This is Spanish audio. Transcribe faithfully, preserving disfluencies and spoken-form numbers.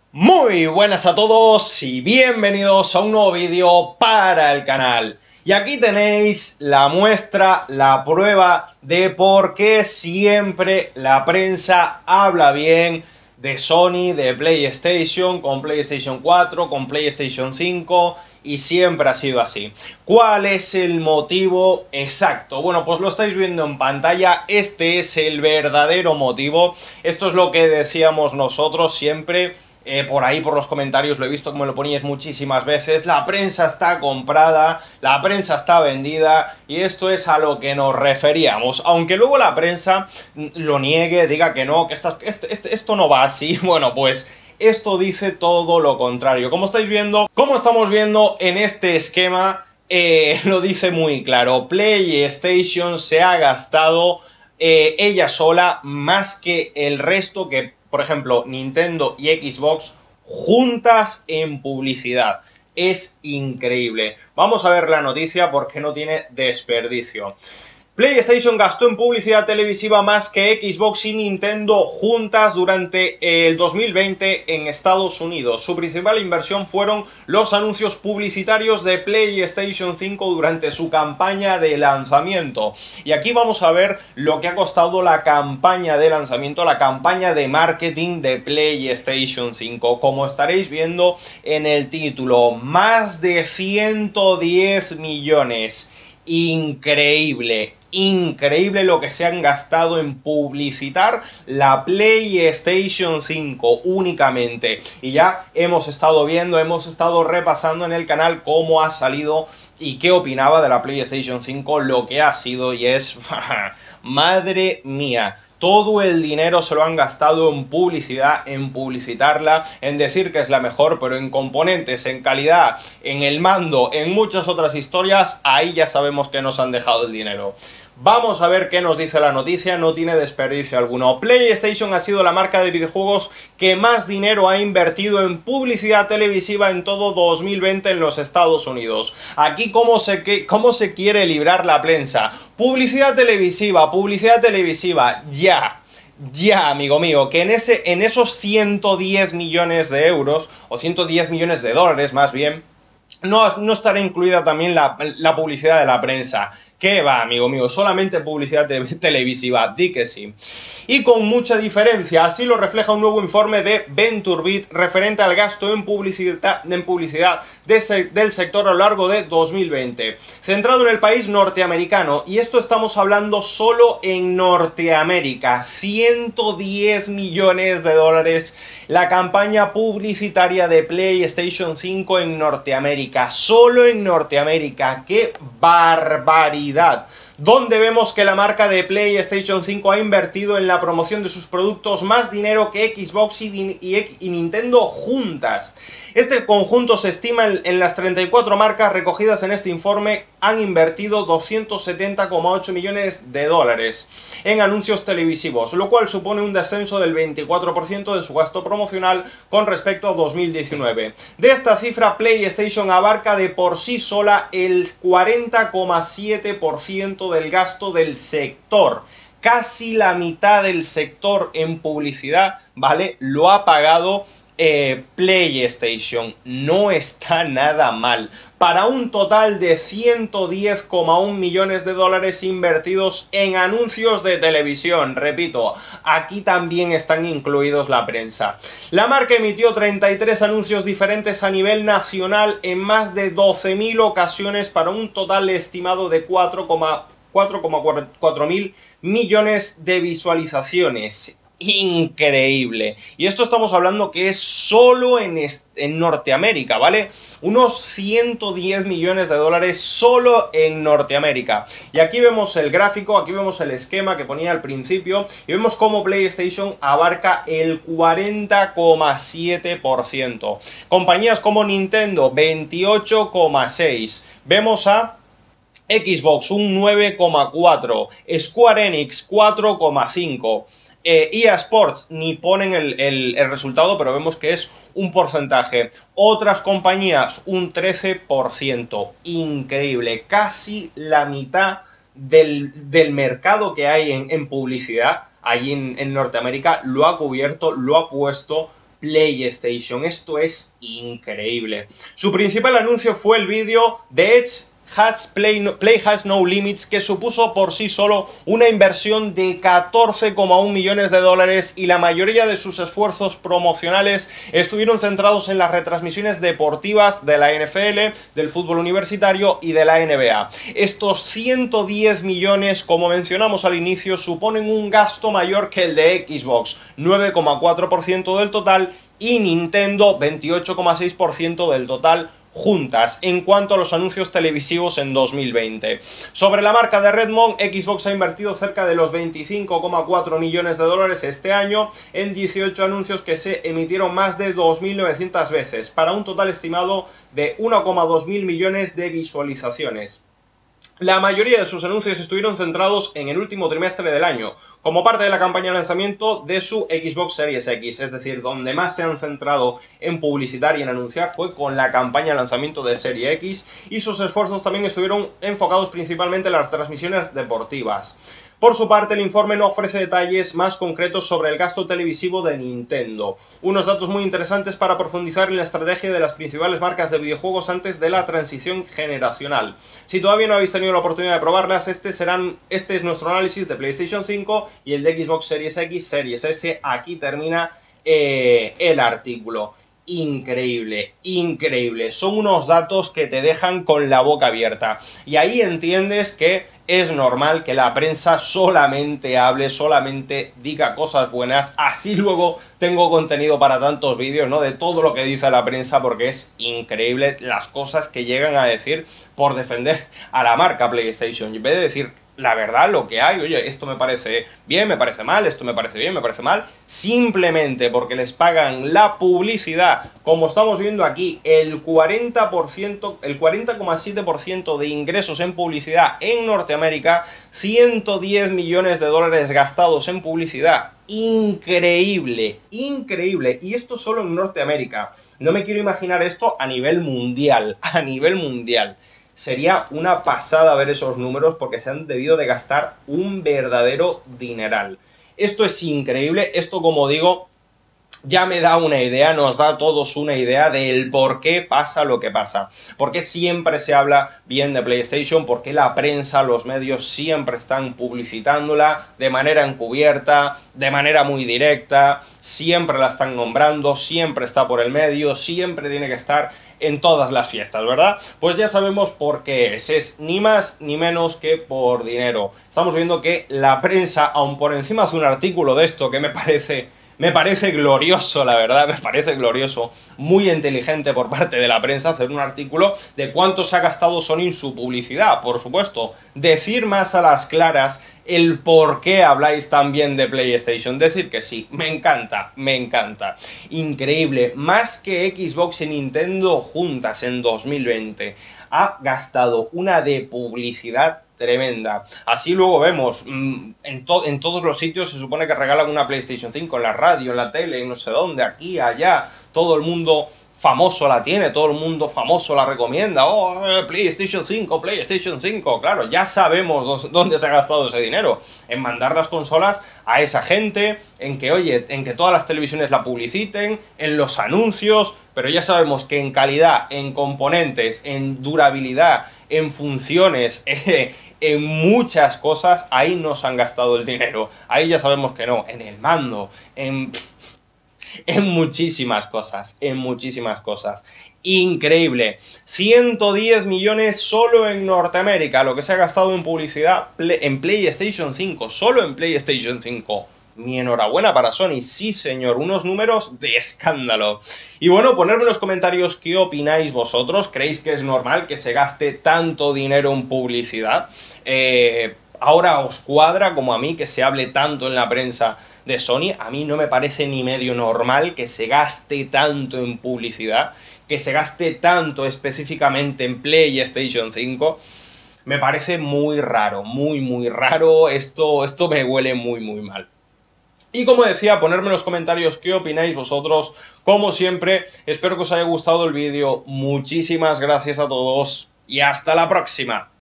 Muy buenas a todos y bienvenidos a un nuevo vídeo para el canal. Y aquí tenéis la muestra, la prueba de por qué siempre la prensa habla bien de Sony, de PlayStation, con PlayStation cuatro, con PlayStation cinco, y siempre ha sido así. ¿Cuál es el motivo exacto? Bueno, pues lo estáis viendo en pantalla, este es el verdadero motivo. Esto es lo que decíamos nosotros siempre. Eh, por ahí, por los comentarios, lo he visto como lo poníais muchísimas veces. La prensa está comprada, la prensa está vendida, y esto es a lo que nos referíamos. Aunque luego la prensa lo niegue, diga que no, que esto, esto, esto no va así. Bueno, pues esto dice todo lo contrario. Como estáis viendo, como estamos viendo en este esquema, eh, lo dice muy claro. PlayStation se ha gastado eh, ella sola más que el resto, que por ejemplo, Nintendo y Xbox juntas en publicidad. Es increíble. Vamos a ver la noticia porque no tiene desperdicio. PlayStation gastó en publicidad televisiva más que Xbox y Nintendo juntas durante el dos mil veinte en Estados Unidos. Su principal inversión fueron los anuncios publicitarios de PlayStation cinco durante su campaña de lanzamiento. Y aquí vamos a ver lo que ha costado la campaña de lanzamiento, la campaña de marketing de PlayStation cinco. Como estaréis viendo en el título, más de ciento diez millones. Increíble. Increíble lo que se han gastado en publicitar la PlayStation cinco únicamente. Y ya hemos estado viendo, hemos estado repasando en el canal cómo ha salido y qué opinaba de la PlayStation cinco, lo que ha sido, y es... madre mía. Todo el dinero se lo han gastado en publicidad, en publicitarla, en decir que es la mejor, pero en componentes, en calidad, en el mando, en muchas otras historias, ahí ya sabemos que nos han dejado el dinero. Vamos a ver qué nos dice la noticia, no tiene desperdicio alguno. PlayStation ha sido la marca de videojuegos que más dinero ha invertido en publicidad televisiva en todo dos mil veinte en los Estados Unidos. Aquí cómo se, cómo se quiere librar la prensa. Publicidad televisiva, publicidad televisiva, ya. Ya, amigo mío, que en, ese, en esos ciento diez millones de euros, o ciento diez millones de dólares más bien, no, no estará incluida también la, la publicidad de la prensa. ¿Qué va, amigo mío? Solamente publicidad te televisiva, di que sí. Y con mucha diferencia, así lo refleja un nuevo informe de VentureBeat referente al gasto en publicidad, en publicidad de se, del sector a lo largo de dos mil veinte. Centrado en el país norteamericano, y esto estamos hablando solo en Norteamérica, ciento diez millones de dólares la campaña publicitaria de PlayStation cinco en Norteamérica, solo en Norteamérica. ¡Qué barbaridad! Donde vemos que la marca de PlayStation cinco ha invertido en la promoción de sus productos más dinero que Xbox y, y, y Nintendo juntas. Este conjunto se estima en, en las treinta y cuatro marcas recogidas en este informe han invertido doscientos setenta coma ocho millones de dólares en anuncios televisivos, lo cual supone un descenso del veinticuatro por ciento de su gasto promocional con respecto a dos mil diecinueve. De esta cifra, PlayStation abarca de por sí sola el cuarenta coma siete por ciento del gasto del sector. Casi la mitad del sector en publicidad, ¿vale? Lo ha pagado eh, PlayStation. No está nada mal. Para un total de ciento diez coma uno millones de dólares invertidos en anuncios de televisión. Repito, aquí también están incluidos la prensa. La marca emitió treinta y tres anuncios diferentes a nivel nacional en más de doce mil ocasiones para un total estimado de cuatro coma cuatro mil millones de visualizaciones. Increíble. Y esto estamos hablando que es solo en, en Norteamérica, ¿vale? Unos ciento diez millones de dólares solo en Norteamérica. Y aquí vemos el gráfico, aquí vemos el esquema que ponía al principio, y vemos cómo PlayStation abarca el cuarenta coma siete por ciento. Compañías como Nintendo, veintiocho coma seis por ciento. Vemos a Xbox un nueve coma cuatro, Square Enix cuatro coma cinco, eh, E A Sports ni ponen el, el, el resultado, pero vemos que es un porcentaje. Otras compañías un trece por ciento. Increíble, casi la mitad del, del mercado que hay en, en publicidad allí en, en Norteamérica lo ha cubierto, lo ha puesto PlayStation. Esto es increíble. Su principal anuncio fue el vídeo de Edge Has Play, no, Play Has No Limits, que supuso por sí solo una inversión de catorce coma uno millones de dólares, y la mayoría de sus esfuerzos promocionales estuvieron centrados en las retransmisiones deportivas de la N F L, del fútbol universitario y de la N B A. Estos ciento diez millones, como mencionamos al inicio, suponen un gasto mayor que el de Xbox, nueve coma cuatro por ciento del total, y Nintendo, veintiocho coma seis por ciento del total, juntas, en cuanto a los anuncios televisivos en dos mil veinte. Sobre la marca de Redmond, Xbox ha invertido cerca de los veinticinco coma cuatro millones de dólares este año en dieciocho anuncios que se emitieron más de dos mil novecientas veces, para un total estimado de uno coma dos mil millones de visualizaciones. La mayoría de sus anuncios estuvieron centrados en el último trimestre del año, como parte de la campaña de lanzamiento de su Xbox Series X, es decir, donde más se han centrado en publicitar y en anunciar fue con la campaña de lanzamiento de Serie X, y sus esfuerzos también estuvieron enfocados principalmente en las transmisiones deportivas. Por su parte, el informe no ofrece detalles más concretos sobre el gasto televisivo de Nintendo, unos datos muy interesantes para profundizar en la estrategia de las principales marcas de videojuegos antes de la transición generacional. Si todavía no habéis tenido la oportunidad de probarlas, este, serán, este es nuestro análisis de PlayStation cinco y el de Xbox Series X, Series S. Aquí termina eh, el artículo. Increíble, increíble. Son unos datos que te dejan con la boca abierta. Y ahí entiendes que es normal que la prensa solamente hable, solamente diga cosas buenas. Así luego tengo contenido para tantos vídeos, ¿no? De todo lo que dice la prensa, porque es increíble las cosas que llegan a decir por defender a la marca PlayStation. Y en vez de decir la verdad, lo que hay, oye, esto me parece bien, me parece mal, esto me parece bien, me parece mal, simplemente porque les pagan la publicidad, como estamos viendo aquí, el cuarenta por ciento, el cuarenta coma siete por ciento de ingresos en publicidad en Norteamérica, ciento diez millones de dólares gastados en publicidad. Increíble, increíble. Y esto solo en Norteamérica. No me quiero imaginar esto a nivel mundial, a nivel mundial. Sería una pasada ver esos números, porque se han debido de gastar un verdadero dineral. Esto es increíble, esto, como digo, ya me da una idea, nos da a todos una idea del por qué pasa lo que pasa. Por qué siempre se habla bien de PlayStation, por qué la prensa, los medios siempre están publicitándola de manera encubierta, de manera muy directa, siempre la están nombrando, siempre está por el medio, siempre tiene que estar en todas las fiestas, ¿verdad? Pues ya sabemos por qué es, es ni más ni menos que por dinero. Estamos viendo que la prensa, aun por encima hace un artículo de esto que me parece... Me parece glorioso, la verdad, me parece glorioso, muy inteligente por parte de la prensa hacer un artículo de cuánto se ha gastado Sony en su publicidad, por supuesto. Decir más a las claras el por qué habláis tan bien de PlayStation, decir que sí, me encanta, me encanta. Increíble, más que Xbox y Nintendo juntas en dos mil veinte. Ha gastado una de publicidad tremenda. Así luego vemos, mmm, en, to en todos los sitios se supone que regalan una PlayStation cinco, en la radio, en la tele, en no sé dónde, aquí, allá, todo el mundo famoso la tiene, todo el mundo famoso la recomienda. Oh, PlayStation cinco, PlayStation cinco, claro, ya sabemos dónde se ha gastado ese dinero, en mandar las consolas a esa gente, en que, oye, en que todas las televisiones la publiciten, en los anuncios, pero ya sabemos que en calidad, en componentes, en durabilidad, en funciones, eh, en muchas cosas, ahí no se han gastado el dinero. Ahí ya sabemos que no, en el mando, en... en muchísimas cosas, en muchísimas cosas. Increíble. ciento diez millones solo en Norteamérica, lo que se ha gastado en publicidad en PlayStation cinco, solo en PlayStation cinco. Mi enhorabuena para Sony, sí señor, unos números de escándalo. Y bueno, ponedme en los comentarios qué opináis vosotros. ¿Creéis que es normal que se gaste tanto dinero en publicidad? Eh, ahora os cuadra, como a mí, que se hable tanto en la prensa de Sony. A mí no me parece ni medio normal que se gaste tanto en publicidad, que se gaste tanto específicamente en PlayStation cinco. Me parece muy raro, muy muy raro. Esto, esto me huele muy muy mal. Y como decía, ponerme en los comentarios qué opináis vosotros. Como siempre, espero que os haya gustado el vídeo. Muchísimas gracias a todos y hasta la próxima.